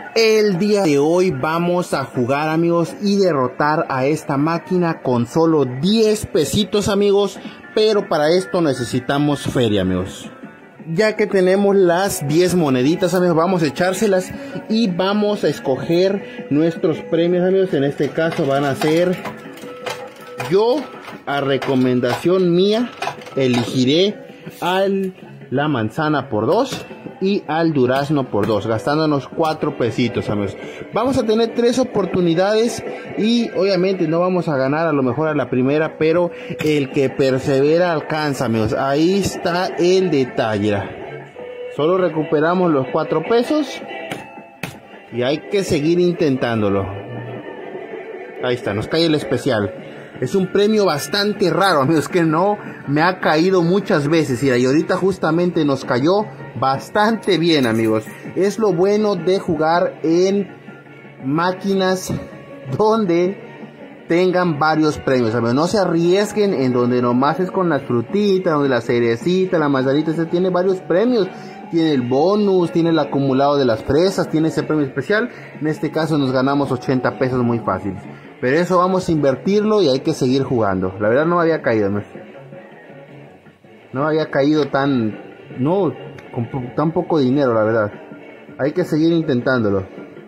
El día de hoy vamos a jugar, amigos, y derrotar a esta máquina con solo 10 pesitos, amigos. Pero para esto necesitamos feria, amigos. Ya que tenemos las 10 moneditas, amigos, vamos a echárselas y vamos a escoger nuestros premios, amigos. En este caso van a ser, yo a recomendación mía elegiré la manzana por 2 y al durazno por 2, gastándonos 4 pesitos, amigos. Vamos a tener 3 oportunidades y obviamente no vamos a ganar a lo mejor a la primera, pero el que persevera alcanza, amigos. Ahí está el detalle. Solo recuperamos los 4 pesos y hay que seguir intentándolo. Ahí está, nos cae el especial. Es un premio bastante raro, amigos, que no me ha caído muchas veces. Y ahorita justamente nos cayó bastante bien, amigos. Es lo bueno de jugar en máquinas donde tengan varios premios, amigos. No se arriesguen en donde nomás es con las frutitas, donde la cerecita, la manzanita, se tiene varios premios. Tiene el bonus, tiene el acumulado de las fresas, tiene ese premio especial. En este caso nos ganamos 80 pesos muy fácil. Pero eso vamos a invertirlo y hay que seguir jugando. La verdad no me había caído, ¿no? No había caído con tan poco dinero, la verdad. Hay que seguir intentándolo.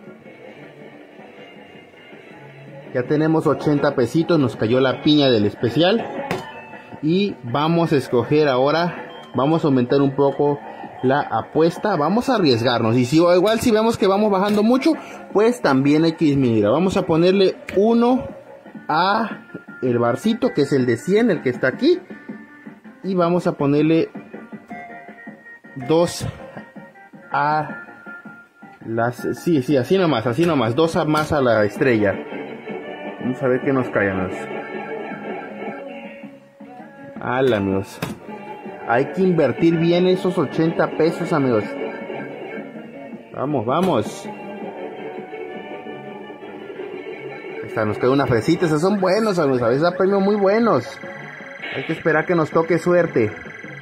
Ya tenemos 80 pesitos, nos cayó la piña del especial. Y vamos a escoger ahora, vamos a aumentar un poco la apuesta, vamos a arriesgarnos. Y si igual si vemos que vamos bajando mucho, pues también hay que disminuir. Vamos a ponerle 1 a el barcito, que es el de 100, el que está aquí. Y vamos a ponerle 2 a las... Sí, así nomás, 2 más a la estrella. Vamos a ver qué nos cae, amigos. ¡Hala, amigos! Hay que invertir bien esos 80 pesos, amigos. Vamos. Esta nos queda una fresita. Esos son buenos, amigos. A veces da premios muy buenos. Hay que esperar que nos toque suerte.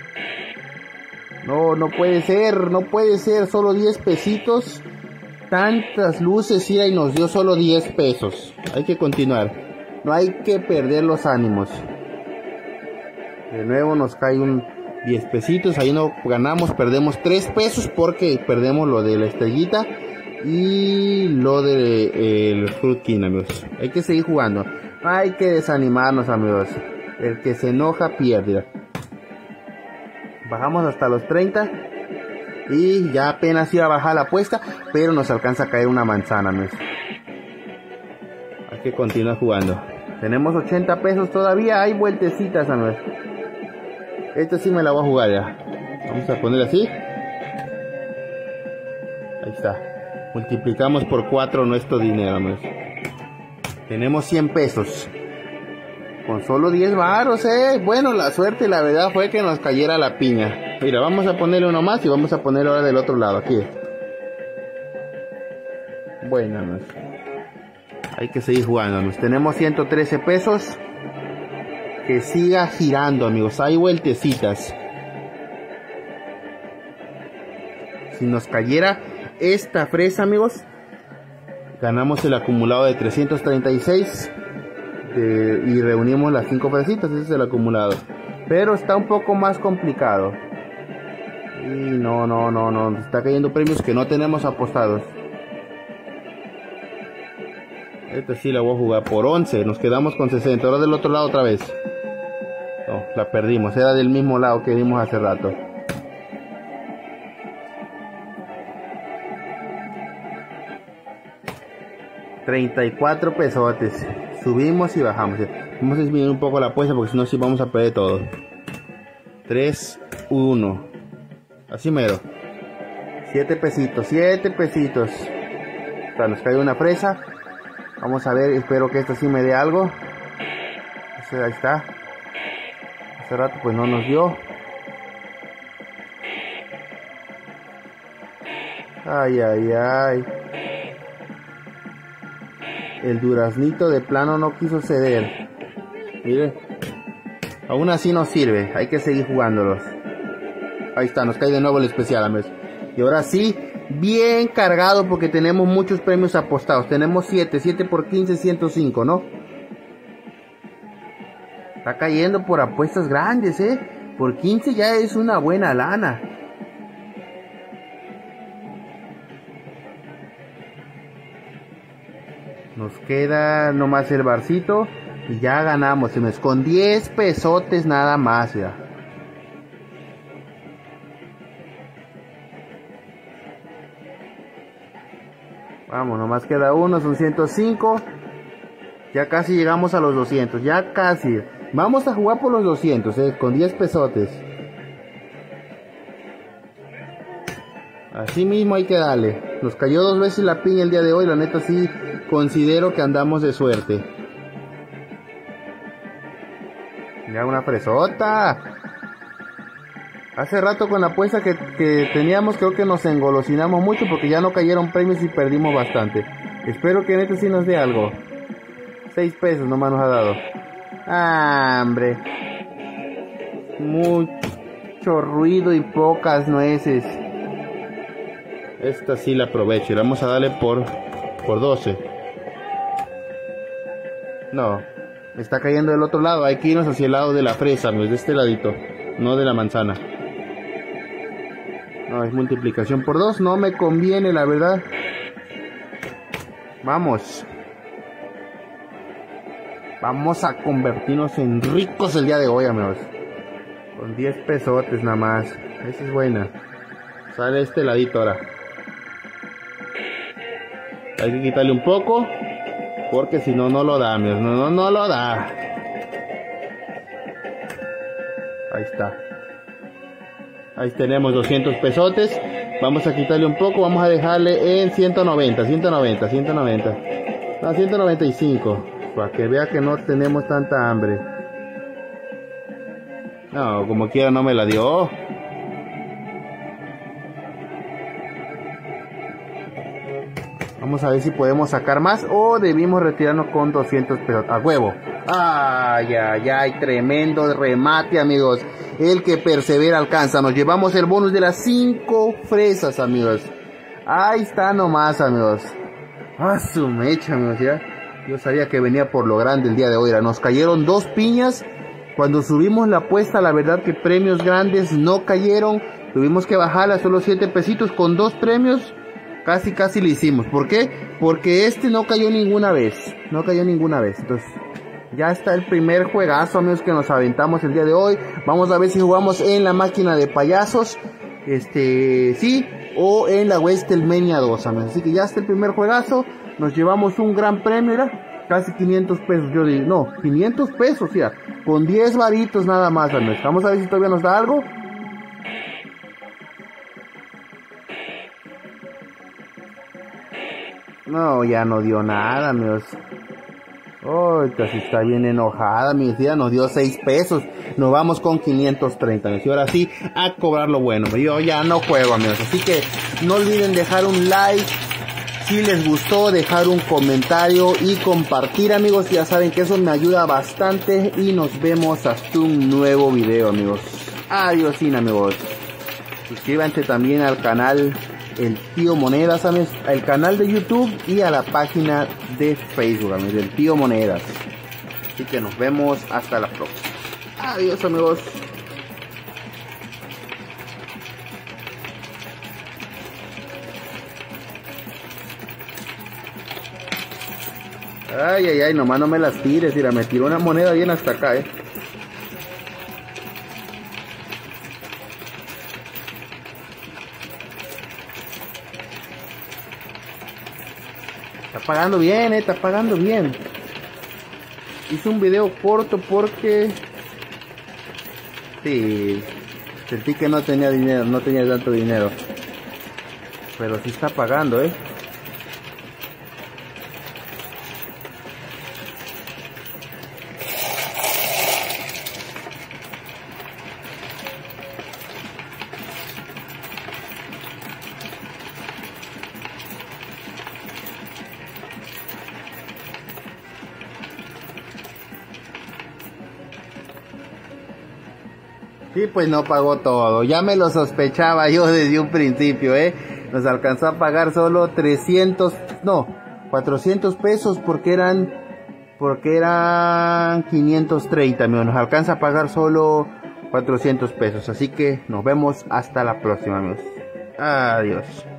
No puede ser. Solo 10 pesitos. Tantas luces, y nos dio solo 10 pesos. Hay que continuar. No hay que perder los ánimos. De nuevo nos cae un 10 pesitos, ahí no ganamos, perdemos 3 pesos porque perdemos lo de la estrellita y lo de el Fruit King, amigos. Hay que seguir jugando, hay que desanimarnos, amigos. El que se enoja pierde. Bajamos hasta los 30 y ya apenas iba a bajar la apuesta, pero nos alcanza a caer una manzana, amigos. Hay que continuar jugando. Tenemos 80 pesos todavía, hay vueltecitas, amigos. Esta sí me la voy a jugar ya. Vamos a poner así. Ahí está. Multiplicamos por 4 nuestro dinero, amigos. Tenemos 100 pesos. Con solo 10 varos, Bueno, la suerte, la verdad, fue que nos cayera la piña. Mira, vamos a ponerle uno más y vamos a ponerlo ahora del otro lado, aquí. Bueno, amigos. Hay que seguir jugando, amigos. Tenemos 113 pesos. Que siga girando, amigos. Hay vueltecitas. Si nos cayera esta fresa, amigos, ganamos el acumulado de 336 y reunimos las 5 fresitas. Ese es el acumulado, pero está un poco más complicado. Y no, nos está cayendo premios que no tenemos apostados. Esta sí la voy a jugar por 11. Nos quedamos con 60. Ahora del otro lado otra vez. No, la perdimos, era del mismo lado que vimos hace rato. $34 pesotes. Subimos y bajamos. Vamos a disminuir un poco la apuesta porque si no sí vamos a perder todo. 3, 1. Así mero. 7 pesitos. O sea, nos cae una fresa. Vamos a ver, espero que esta sí me dé algo. Ahí está. Hace rato pues no nos dio. Ay. El duraznito de plano no quiso ceder. Mire. Aún así no sirve. Hay que seguir jugándolos. Ahí está, nos cae de nuevo el especial, amigos. Y ahora sí, bien cargado porque tenemos muchos premios apostados. Tenemos 7 por 15, 105, ¿no? Está cayendo por apuestas grandes, Por 15 ya es una buena lana. Nos queda nomás el barcito y ya ganamos, con 10 pesotes nada más, ya. Vamos, nomás queda uno, son 105. Ya casi llegamos a los 200, ya casi. Vamos a jugar por los 200, con 10 pesotes. Así mismo hay que darle. Nos cayó 2 veces la piña el día de hoy, la neta sí considero que andamos de suerte. Ya una fresota. Hace rato con la apuesta que teníamos, creo que nos engolosinamos mucho porque ya no cayeron premios y perdimos bastante. Espero que neta sí nos dé algo. 6 pesos nomás nos ha dado. ¡Ah, hombre! Mucho ruido y pocas nueces. Esta sí la aprovecho y vamos a darle por 12. No, está cayendo del otro lado. Hay que irnos hacia el lado de la fresa, amigos, de este ladito, no de la manzana. No, es multiplicación por 2, no me conviene, la verdad. Vamos. Vamos a convertirnos en ricos el día de hoy, amigos. Con 10 pesotes nada más. Esa es buena. Sale este ladito ahora. Hay que quitarle un poco, porque si no, no lo da, amigos. No lo da. Ahí está. Ahí tenemos 200 pesotes. Vamos a quitarle un poco. Vamos a dejarle en 190. No, 195. Para que vea que no tenemos tanta hambre. No, como quiera no me la dio. Vamos a ver si podemos sacar más o debimos retirarnos con 200 pesos. A huevo. Ay, ay, ay, tremendo remate, amigos. El que persevera alcanza. Nos llevamos el bonus de las 5 fresas, amigos. Ahí está nomás, amigos. Ah, su mecha, amigos, ya. Yo sabía que venía por lo grande el día de hoy. Nos cayeron 2 piñas. Cuando subimos la apuesta, la verdad que premios grandes no cayeron. Tuvimos que bajarla a solo 7 pesitos con 2 premios. Casi le hicimos. ¿Por qué? Porque este no cayó ninguna vez. Entonces, ya está el primer juegazo, amigos, que nos aventamos el día de hoy. Vamos a ver si jugamos en la máquina de payasos. Sí. O en la WrestleMania 2, amigos. Así que ya está el primer juegazo. Nos llevamos un gran premio, mira. Casi 500 pesos, yo digo. No, 500 pesos, ya. Con 10 varitos nada más, amigos. Vamos a ver si todavía nos da algo. No, ya no dio nada, amigos. Ahorita sí está bien enojada, mi tía. Nos dio 6 pesos. Nos vamos con 530, amigos. Y ahora sí, a cobrar lo bueno. Yo ya no juego, amigos. Así que no olviden dejar un like. Si les gustó, dejar un comentario y compartir, amigos. Ya saben que eso me ayuda bastante. Y nos vemos hasta un nuevo video, amigos. Adiós, amigos. Suscríbanse también al canal El Tío Monedas, amigos, al canal de YouTube y a la página de Facebook, amigos, del Tío Monedas. Así que nos vemos hasta la próxima. Adiós, amigos. Ay, ay, ay, nomás no me las tires. Mira, me tiró una moneda bien hasta acá, Está pagando bien, está pagando bien. Hice un video corto porque... sí, sentí que no tenía dinero, no tenía tanto dinero. Pero sí está pagando, Sí, pues no pagó todo. Ya me lo sospechaba yo desde un principio, Nos alcanzó a pagar solo 400 pesos porque eran 530, amigos. Nos alcanza a pagar solo 400 pesos. Así que nos vemos hasta la próxima, amigos. Adiós.